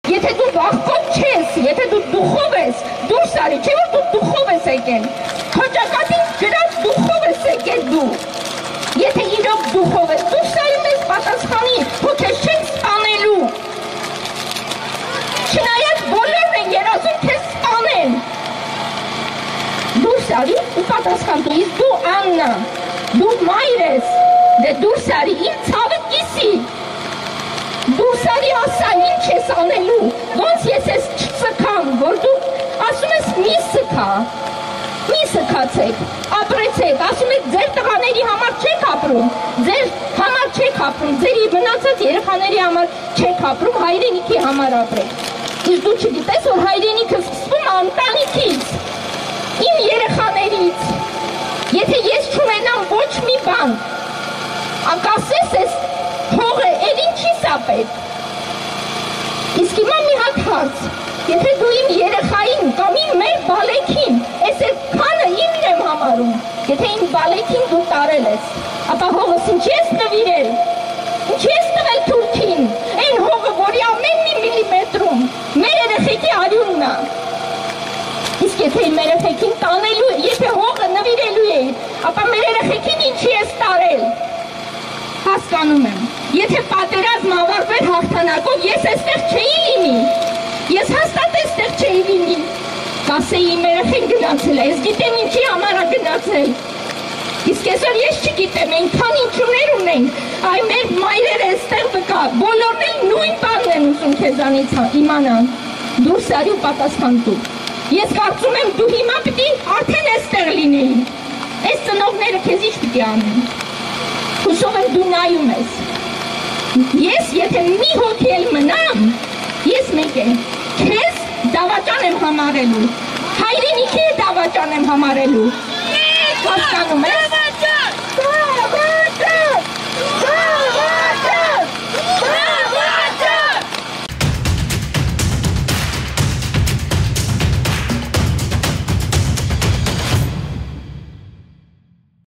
Եթե դու վախկոտ չես, եթե դու դուխով ես, դուրս արի, չէ որ դու դուխով ես եկել, քո ճակատին գրած դուխով ես եկել դու, եթե իրոք դուխով ես, դուրս արի մեզ պատասխանի, որ քեզ չեն սպանելու, չնայած բոլորն են երազում քեզ սպանեն, դուրս արի ու պատասխան տու, իսկ դու Աննա, դու մայր ես, դե դուրս արի, իմ ցավը կիսի, դուրս արի ասա, ինչ ես անելու, ոնց ես ես չսքամ, որ դու ասում ես մի սքացեք, ապրեցեք, ասում եք ձեր տղաների համար չեք ապրում, ձեր համար չեք ապրում, ձեր մնացած երեխաների համար չեք ապրում, հայրենիքի համար ապրեք, իսկ դու չգիտես, որ հայրենիքը սկսվում ընտանիքից, իմ երեխաներից, եթե ես չունենամ ոչ մի բան, անկասես ես հողը էլ ինչի սա պետք, իսկ հիմա մի հատ հարց, եթե դու իմ երեխային կամ իմ մեր բալեքին, ես էլ քանը իմն եմ համարում, եթե իմ բալեքին դու տարել ես, ապա հողս ինչ ես նվիրել, ինչ ես տվել թուրքին, այն հողը, որի ամեն մի միլիմետրում մեր երեխեքի արյունն է, իսկ եթե մեր երեխեքին տանելու, եթե հողը նվիրելու է, ապա մեր երեխեքին ինչի ես տարել, հասկանում եմ, եթե պատերազմ ավարտվեր հաղթանակով, ես այստեղ չէի լինի, ես հաստատ այստեղ չէի լինի, կասեի իմ երեխեն գնացել է, ես գիտեմ ինչի համար է գնացել, իսկ այսօր ես չգիտեմ, այնքան ինչուներ ունենք, այ մեր մայրերը այստեղ վկա, բոլորն էլ նույն բանն են ուզում քեզանից իմանան, դուրս արի ու պատասխան տու, ես կարծում եմ դու հիմա պիտի արդեն այստեղ լինեի, այս ծնողները քեզ ինչ պիտի անեն, հուսով եմ դու նայում ես, ես եթե մի հոգի էլ մնամ, ես մեկ է, քեզ դավաճան եմ համարելու, հայրենիքի դավաճան եմ համարելու, հասկանում ես,